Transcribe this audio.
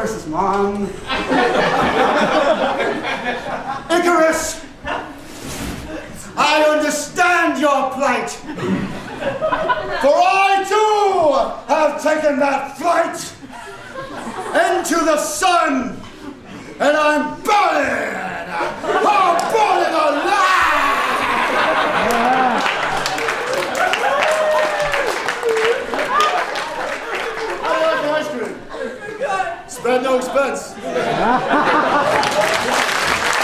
Icarus is mine. Icarus, I understand your plight. For I too have taken that flight into the sun, and I'm burning! I'm burning alive! I like ice cream. Spend no expense.